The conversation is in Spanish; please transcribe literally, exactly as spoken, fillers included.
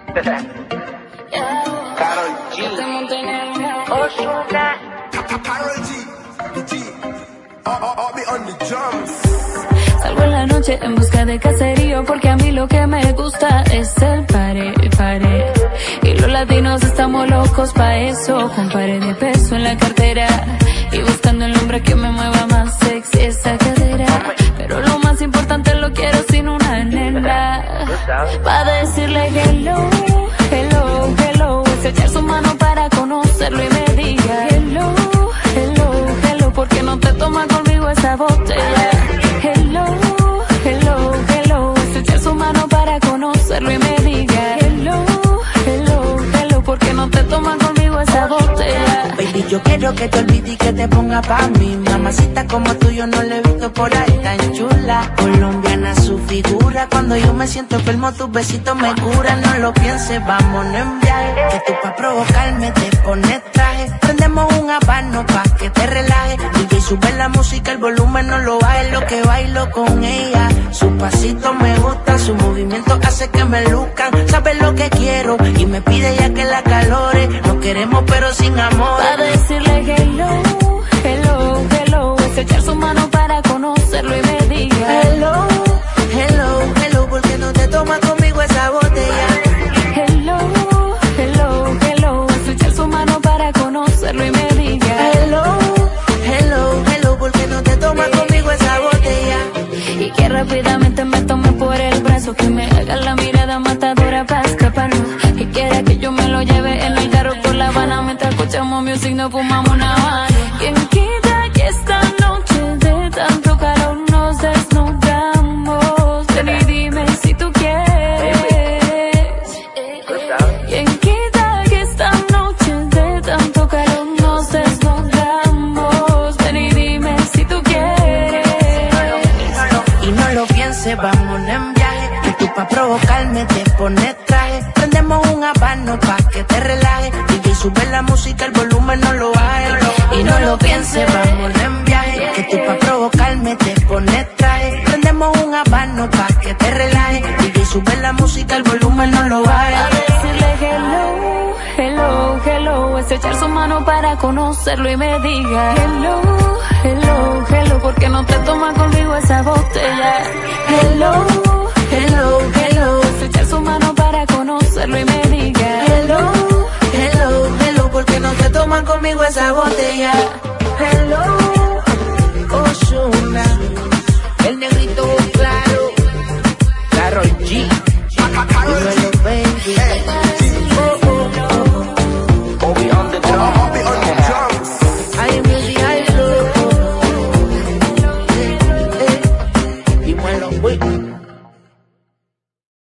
Karol G. Ozuna. Karol G. G. I'll be on the drums. Salgo en la noche en busca de caserío porque a mí lo que me gusta es el pare, pare. Y los latinos estamos locos pa' eso, con pare de peso en la cartera y buscando el hombre que me mueva más sexy esa cadera. Pero lo más importante lo quiero sin una nena, pa' decirle hello, hello, hello. Estrechar su mano para conocerlo y me diga hello, hello, hello. ¿Por qué no te tomas conmigo esa botella? Hello, hello, hello. Estrechar su mano para conocerlo y me diga hello, hello, hello. ¿Por qué no te tomas conmigo esa botella? Baby, yo quiero que te olvides y que te ponga pa' mí. Mamacita como tú yo no la he visto por ahí tan chula. Colombiana su figura. Cuando yo me siento enfermo tus besitos me curan. No lo pienses, vámonos en viaje. Que tú pa' provocarme te pones traje. Prendemos un habano pa' que te relajes. D J sube la música, el volumen no lo baje. Lo que bailo con ella. Su pasito me gusta, su movimiento hace que me luzcan. Sabe lo que quiero y me pide ya que la calore. No queremos pero sin amor. Pa' decirle hello, hello, hello. Estrechar su mano para conocerlo y me diga hello, hello, hello. ¿Por qué no te tomas conmigo esa botella? hello, hello, hello. Estrechar su mano para conocerlo y me diga hello, hello, hello. ¿Por qué no te tomas conmigo esa botella? y que rápidamente me tome por el brazo, que me haga la mirada matadora para escaparnos, y quiera que yo me lo lleve en el carro por La Habana mientras escuchamos music, nos fumamos una habana. ¿Quién quita que esta noche de tanto calor nos desnudamos? Ven y dime si tú quieres. ¿Quién quita que esta noche de tanto calor nos desnudamos? Ven y dime si tú quieres. Y no lo pienses, vámonos en viaje. Que tú pa' provocarme te pones traje. Prendemos un habano pa' que te relajes. D J sube la música, el volumen no lo baje. Y no lo pienses, vámonos en viaje. Que tú pa' provocarme te pones traje. Prendemos un habano pa' que te relajes. D J sube la música, el volumen no lo baje. A decirle hello, hello, hello. Estrechar su mano para conocerlo y me diga hello, hello, hello. ¿Por qué no te tomas conmigo esa botella? Hello, hello, hello. Estrechar su mano para conocerlo y me diga hello, hello, hello. ¿Por qué no te toman conmigo esa botella? hello.